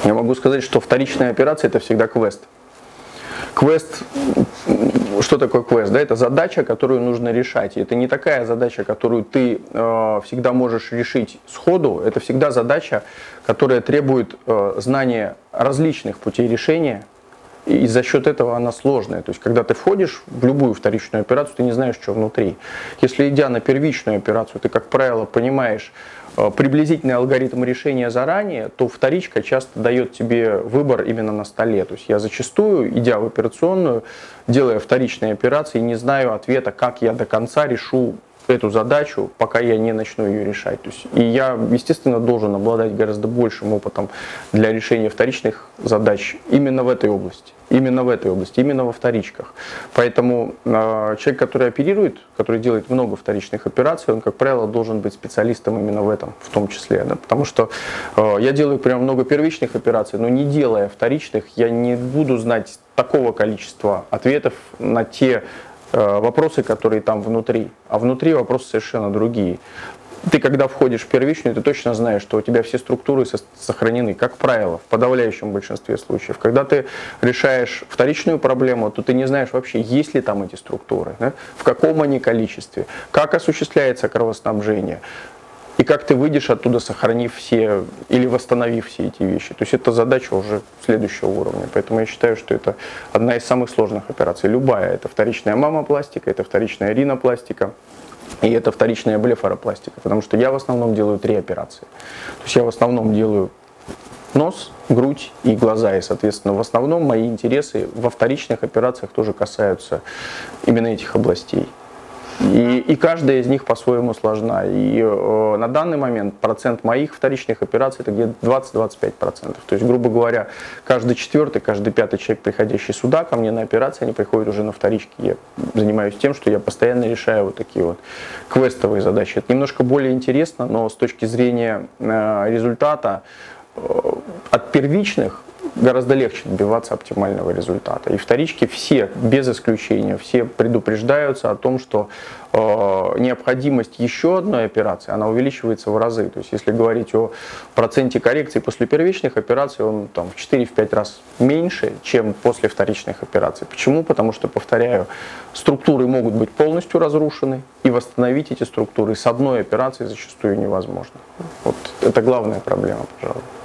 Я могу сказать, что вторичная операция – это всегда квест. Квест, что такое квест? Да, это задача, которую нужно решать. И это не такая задача, которую ты всегда можешь решить сходу. Это всегда задача, которая требует знания различных путей решения. И за счет этого она сложная. То есть, когда ты входишь в любую вторичную операцию, ты не знаешь, что внутри. Если, идя на первичную операцию, ты, как правило, понимаешь приблизительный алгоритм решения заранее, то вторичка часто дает тебе выбор именно на столе. То есть, я зачастую, идя в операционную, делая вторичные операции, не знаю ответа, как я до конца решу эту задачу, пока я не начну ее решать. То есть, и я, естественно, должен обладать гораздо большим опытом для решения вторичных задач именно в этой области. Именно во вторичках. Поэтому человек, который оперирует, который делает много вторичных операций, он, как правило, должен быть специалистом именно в этом, в том числе. Да? Потому что я делаю прям много первичных операций, но не делая вторичных, я не буду знать такого количества ответов на те вопросы, которые там внутри, а внутри вопросы совершенно другие. Ты, когда входишь в первичную, ты точно знаешь, что у тебя все структуры сохранены, как правило, в подавляющем большинстве случаев. Когда ты решаешь вторичную проблему, то ты не знаешь вообще, есть ли там эти структуры, да? В каком они количестве, как осуществляется кровоснабжение, и как ты выйдешь оттуда, сохранив все или восстановив все эти вещи. То есть это задача уже следующего уровня. Поэтому я считаю, что это одна из самых сложных операций. Любая. Это вторичная мамопластика, это вторичная ринопластика и это вторичная блефаропластика. Потому что я в основном делаю 3 операции. То есть я в основном делаю нос, грудь и глаза. И, соответственно, в основном мои интересы во вторичных операциях тоже касаются именно этих областей. И каждая из них по-своему сложна. И на данный момент процент моих вторичных операций это где-то 20-25%. То есть, грубо говоря, каждый 4-й, каждый 5-й человек, приходящий сюда ко мне на операции, они приходят уже на вторички. Я занимаюсь тем, что я постоянно решаю вот такие вот квестовые задачи. Это немножко более интересно, но с точки зрения результата от первичных гораздо легче добиваться оптимального результата. И вторички все, без исключения, все предупреждаются о том, что необходимость еще одной операции, она увеличивается в разы. То есть, если говорить о проценте коррекции после первичных операций, он там, в 4-5 раз меньше, чем после вторичных операций. Почему? Потому что, повторяю, структуры могут быть полностью разрушены, и восстановить эти структуры с одной операцией зачастую невозможно. Вот это главная проблема, пожалуй.